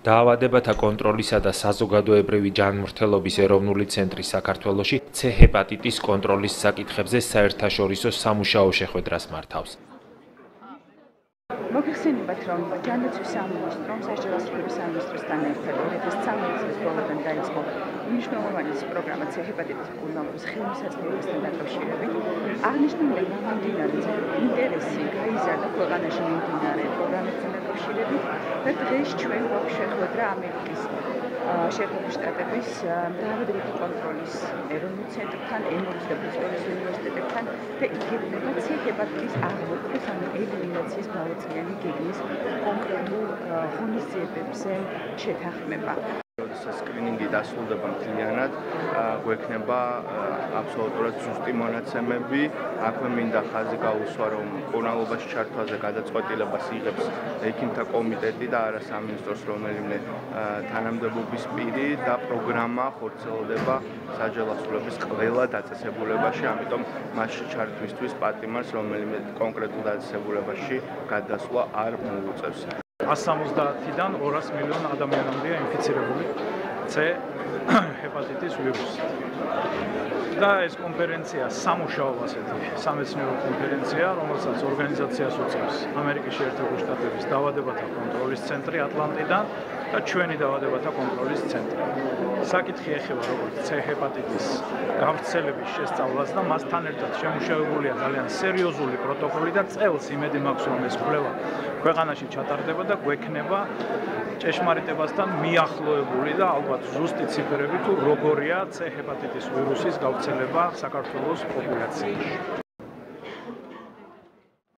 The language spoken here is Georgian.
დაავადებათა კონტროლისა და საზოგადოებრივი ჯანმრთელობის ეროვნული ცენტრი საქართველოში C ჰეპატიტის კონტროლის საკითხებზე საერთაშორისო სამუშაო შეხვედრას მართავს. მოგხსენებათ, რომ ჯანდაცვის სამინისტრომ სასჯელს სრულების სამინისტროსთან ერთად 2013 წლის ბოლოდან დაიწყო მნიშვნელოვანი პროგრამა C ჰეპატიტის მკურნალობის ხელმისაწვდომასთან დაკავშირებით. აღნიშნული მიმდინარე ინტერესი გაიზარდა ქვეყანაში მიმდინარე პროგრამებთან დაკავშირებით და დღეს ჩვენ გვაქვს შეხვედრა ამერიკის შეერთებული შტატების დაავადებათა კონტროლის ეროვნულ ცენტრთან, ემორის და ბრისტოლის უნივერსიტეტებთან და იგეგმება C ჰეპატიტის აღრუხვის ანუ ელიმინაციის მრავალწლიანი გეგმის კონკრეტულ ღონისძიებებზე შეთანხმება. როდესაც სკრინინგი დასრულდება მთლიანად, გვექნება აბსოლუტურად ზუსტი მონაცემები. აქვე მინდა ხაზი გაუსვა, რომ მკურნალობაში ჩართვაზე გადაწყვეტილებას იღებს ექიმთა კომიტეტი და არა სამინისტროს რომელიმე თანამდებობის პირი და პროგრამა ხორციელდება საჯელოსულების ყველა დაწესებულებაში, ამიტომ მასში ჩართვისთვის პატიმარს რომელიმე კონკრეტულ დაწესებულებაში გადასვლა არ მოუწევს. 170-დან 200 მილიონი ადამიანამდეა ინფიცირებული C ჰეპატიტის ვირუსით. და ეს კონფერენცია სამუშაო ასეთი სამეცნიერო კონფერენცია, რომელსაც ორგანიზაციას უწევს ამერიკის შეერთებული შტატების დაავადებათა კონტროლის ცენტრი ატლანტიდან და ჩვენი დაავადებათა კონტროლის ცენტრი. საკითხი ეხება როგორც C ჰეპატიტის გავრცელების შესწავლას და მასთან ერთად შემუშავებულია ძალიან სერიოზული პროტოკოლი და წელს იმედი მაქვს, რომ ეს კვლევა ქვეყანაში ჩატარდება და გვექნება ჭეშმარიტებასთან მიახლოებული და ალბათ ზუსტი ციფრები თუ როგორია C ჰეპატიტის ვირუსის გავრცელება საქართველოს პოპულაციაში.